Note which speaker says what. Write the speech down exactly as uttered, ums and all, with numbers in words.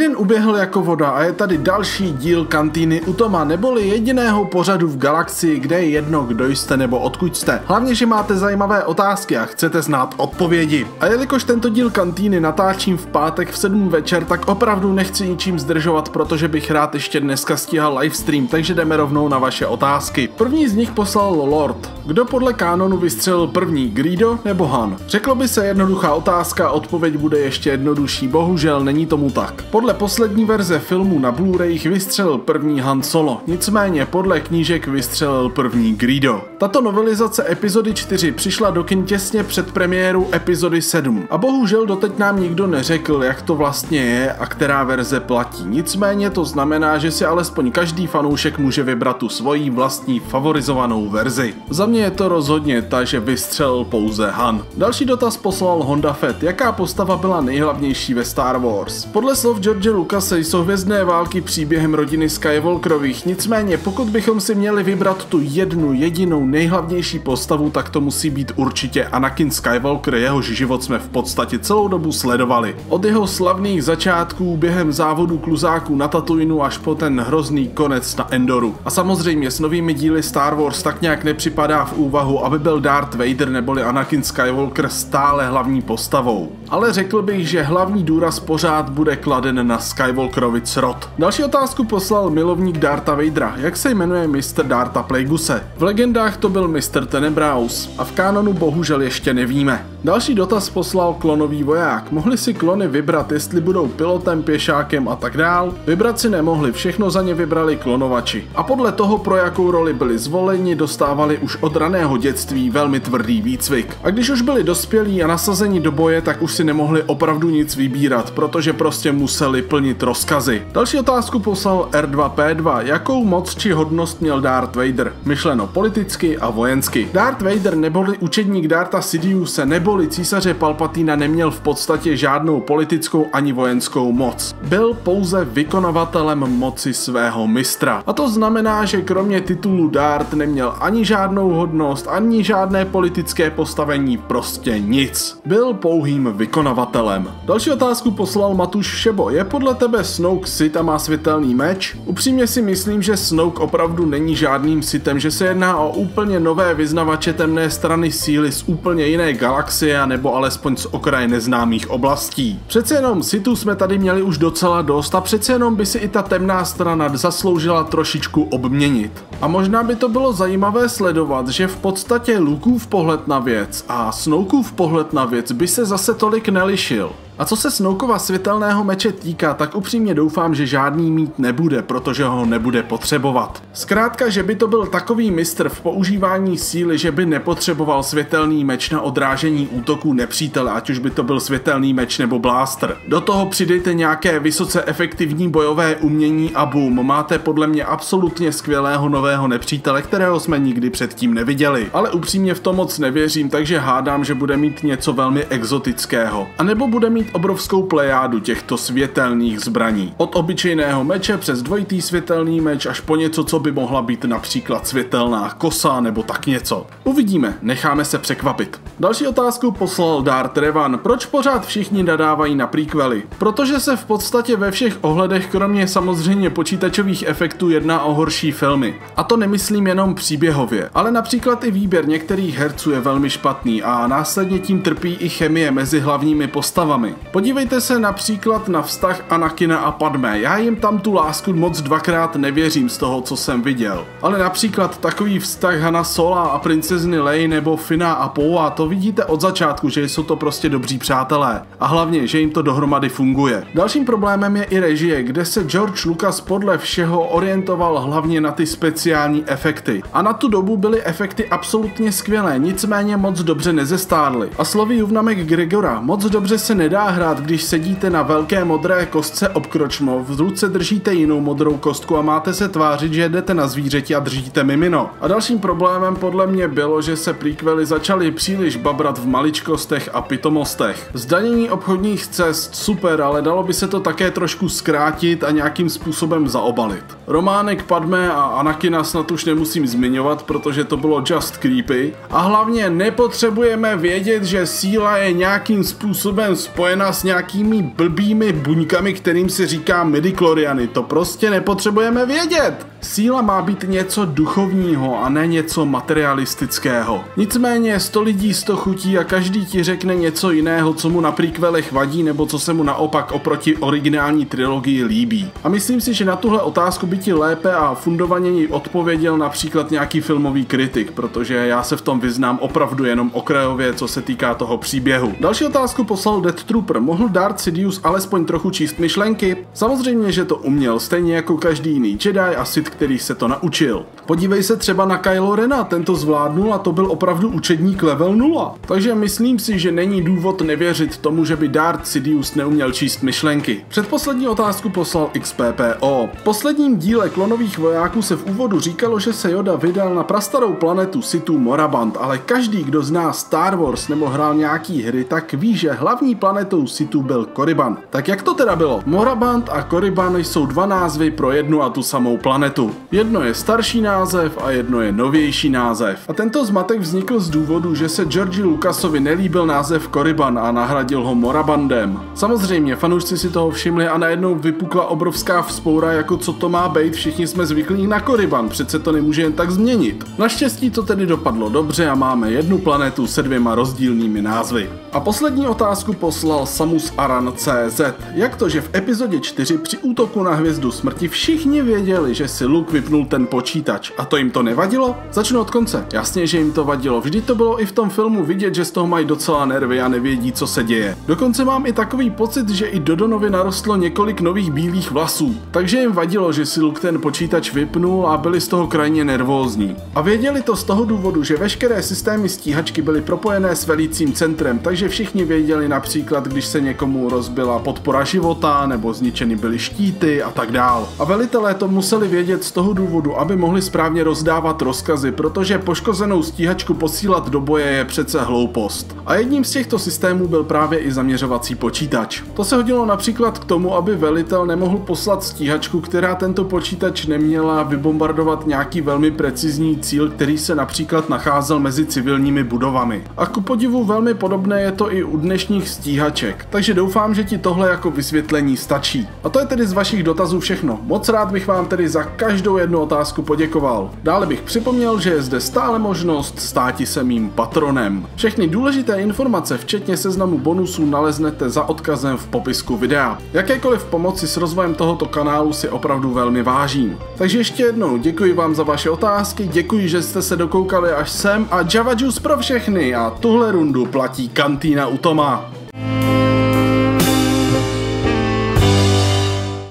Speaker 1: Týden uběhl jako voda a je tady další díl Kantýny u Toma, neboli jediného pořadu v galaxii, kde je jedno, kdo jste nebo odkud jste. Hlavně, že máte zajímavé otázky a chcete znát odpovědi. A jelikož tento díl Kantýny natáčím v pátek v sedm večer, tak opravdu nechci ničím zdržovat, protože bych rád ještě dneska stíhal livestream, takže jdeme rovnou na vaše otázky. První z nich poslal Lord. Kdo podle kánonu vystřelil první, Greedo nebo Han? Řeklo by se jednoduchá otázka, odpověď bude ještě jednodušší, bohužel není tomu tak. Podle poslední verze filmu na Blu-rayích vystřelil první Han Solo, nicméně podle knížek vystřelil první Greedo. Tato novelizace epizody čtyři přišla do kin těsně před premiérou epizody sedm a bohužel doteď nám nikdo neřekl, jak to vlastně je a která verze platí. Nicméně to znamená, že si alespoň každý fanoušek může vybrat tu svoji vlastní favorizovanou verzi. Za mě je to rozhodně ta, že vystřelil pouze Han. Další dotaz poslal Honda Fett. Jaká postava byla nejhlavnější ve Star Wars? Podle slov George Lucase jsou Hvězdné války příběhem rodiny Skywalkerových, nicméně pokud bychom si měli vybrat tu jednu jedinou nejhlavnější postavu, tak to musí být určitě Anakin Skywalker, jehož život jsme v podstatě celou dobu sledovali. Od jeho slavných začátků během závodu kluzáků na Tatooinu až po ten hrozný konec na Endoru. A samozřejmě s novými díly Star Wars tak nějak nepřipadá v úvahu, aby byl Darth Vader neboli Anakin Skywalker stále hlavní postavou. Ale řekl bych, že hlavní důraz pořád bude kladen na Skywalkerovic rod. Další otázku poslal milovník Dartha Vadera. Jak se jmenuje mistr Dartha Plagueise? V legendách to byl mistr Tenebraeus a v kánonu bohužel ještě nevíme. Další dotaz poslal klonový voják. Mohli si klony vybrat, jestli budou pilotem, pěšákem a tak dál? Vybrat si nemohli, všechno za ně vybrali klonovači. A podle toho, pro jakou roli byli zvoleni, dostávali už od raného dětství velmi tvrdý výcvik. A když už byli dospělí a nasazení do boje, tak už si nemohli opravdu nic vybírat, protože prostě museli plnit rozkazy. Další otázku poslal R dva P dva. Jakou moc či hodnost měl Darth Vader? Myšleno politicky a vojensky. Darth Vader neboli učedník Dartha Sidiuse neboli císaře Palpatina neměl v podstatě žádnou politickou ani vojenskou moc. Byl pouze vykonavatelem moci svého mistra. A to znamená, že kromě titulu Darth neměl ani žádnou hodnost, ani žádné politické postavení, prostě nic. Byl pouhým vykonavatelem. Další otázku poslal Matuš Šebo. Je podle tebe Snoke Sith a má světelný meč? Upřímně si myslím, že Snoke opravdu není žádným Sithem, že se jedná o úplně nové vyznavače temné strany síly z úplně jiné galaxie, nebo alespoň z okraje neznámých oblastí. Přece jenom Sithů jsme tady měli už docela dost a přece jenom by si i ta temná strana zasloužila trošičku obměnit. A možná by to bylo zajímavé sledovat, že v podstatě Lukeův pohled na věc a Snokeův pohled na věc by se zase tolik nelišil. A co se Snokova světelného meče týká, tak upřímně doufám, že žádný mít nebude, protože ho nebude potřebovat. Zkrátka, že by to byl takový mistr v používání síly, že by nepotřeboval světelný meč na odrážení útoků nepřítele, ať už by to byl světelný meč nebo blaster. Do toho přidejte nějaké vysoce efektivní bojové umění a boom, máte podle mě absolutně skvělého nového nepřítele, kterého jsme nikdy předtím neviděli. Ale upřímně v to moc nevěřím, takže hádám, že bude mít něco velmi exotického. A nebo bude mít obrovskou plejádu těchto světelných zbraní. Od obyčejného meče přes dvojitý světelný meč až po něco, co by mohla být například světelná kosa nebo tak něco. Uvidíme, necháme se překvapit. Další otázku poslal Darth Revan. Proč pořád všichni nadávají na prequely? Protože se v podstatě ve všech ohledech, kromě samozřejmě počítačových efektů, jedná o horší filmy. A to nemyslím jenom příběhově, ale například i výběr některých herců je velmi špatný a následně tím trpí i chemie mezi hlavními postavami. Podívejte se například na vztah Anakina a Padmé. Já jim tam tu lásku moc dvakrát nevěřím z toho, co jsem viděl. Ale například takový vztah Hana Sola a princezny Leia nebo Fina a Poua, to vidíte od začátku, že jsou to prostě dobří přátelé. A hlavně, že jim to dohromady funguje. Dalším problémem je i režie, kde se George Lucas podle všeho orientoval hlavně na ty speciální efekty. A na tu dobu byly efekty absolutně skvělé, nicméně moc dobře nezestárly. A slovy Juvna McGregora, moc dobře se nedá hrát, když sedíte na velké modré kostce obkročmo, v ruce držíte jinou modrou kostku a máte se tvářit, že jdete na zvířeti a držíte mimino. A dalším problémem podle mě bylo, že se prequely začaly příliš babrat v maličkostech a pitomostech. Zdanění obchodních cest super, ale dalo by se to také trošku zkrátit a nějakým způsobem zaobalit. Románek Padmé a Anakina snad už nemusím zmiňovat, protože to bylo just creepy. A hlavně nepotřebujeme vědět, že síla je nějakým způsobem spojená spojena s nějakými blbými buňkami, kterým se říká midichloriany. To prostě nepotřebujeme vědět. Síla má být něco duchovního a ne něco materialistického. Nicméně sto lidí sto chutí a každý ti řekne něco jiného, co mu na prequelech vadí nebo co se mu naopak oproti originální trilogii líbí. A myslím si, že na tuhle otázku by ti lépe a fundovaněji odpověděl například nějaký filmový kritik, protože já se v tom vyznám opravdu jenom okrajově, co se týká toho příběhu. Další otázku poslal Death Trooper. Mohl Darth Sidious alespoň trochu číst myšlenky? Samozřejmě, že to uměl, stejně jako každý jiný Jedi a Sith, který se to naučil. Podívej se třeba na Kylo Rena, ten to zvládnul a to byl opravdu učedník level nula. Takže myslím si, že není důvod nevěřit tomu, že by Darth Sidious neuměl číst myšlenky. Předposlední otázku poslal X P P O. V posledním díle Klonových vojáků se v úvodu říkalo, že se Yoda vydal na prastarou planetu Sithů Moraband, ale každý, kdo zná Star Wars nebo hrál nějaký hry, tak ví, že hlavní planetou Sithů byl Korriban. Tak jak to teda bylo? Moraband a Korriban jsou dva názvy pro jednu a tu samou planetu. Jedno je starší název a jedno je novější název. A tento zmatek vznikl z důvodu, že se Georgi Lucasovi nelíbil název Korriban a nahradil ho Morabandem. Samozřejmě, fanoušci si toho všimli a najednou vypukla obrovská vzpoura, jako co to má být, všichni jsme zvyklí na Korriban, přece to nemůže jen tak změnit. Naštěstí to tedy dopadlo dobře a máme jednu planetu se dvěma rozdílnými názvy. A poslední otázku poslal Samus Aran C Z. Jak to, že v epizodě čtyři při útoku na hvězdu smrti všichni věděli, že si Luke vypnul ten počítač a to jim to nevadilo? Začnu od konce. Jasně, že jim to vadilo. Vždyť to bylo i v tom filmu vidět, že z toho mají docela nervy a nevědí, co se děje. Dokonce mám i takový pocit, že i Dodonovi narostlo několik nových bílých vlasů. Takže jim vadilo, že si Luke ten počítač vypnul a byli z toho krajně nervózní. A věděli to z toho důvodu, že veškeré systémy stíhačky byly propojené s velícím centrem, takže všichni věděli například, když se někomu rozbila podpora života nebo zničeny byly štíty a tak dál. A velitelé to museli vědět z toho důvodu, aby mohli správně rozdávat rozkazy, protože poškozenou stíhačku posílat do boje je přece hloupost. A jedním z těchto systémů byl právě i zaměřovací počítač. To se hodilo například k tomu, aby velitel nemohl poslat stíhačku, která tento počítač neměla, vybombardovat nějaký velmi precizní cíl, který se například nacházel mezi civilními budovami. A ku podivu velmi podobné je to i u dnešních stíhaček. Takže doufám, že ti tohle jako vysvětlení stačí. A to je tedy z vašich dotazů všechno. Moc rád bych vám tedy za každou jednu otázku poděkoval. Dále bych připomněl, že je zde stále možnost státi se mým patronem. Všechny důležité informace, včetně seznamu bonusů, naleznete za odkazem v popisku videa. Jakékoliv pomoci s rozvojem tohoto kanálu si opravdu velmi vážím. Takže ještě jednou děkuji vám za vaše otázky, děkuji, že jste se dokoukali až sem a Java Juice pro všechny a tuhle rundu platí kantýna u Toma.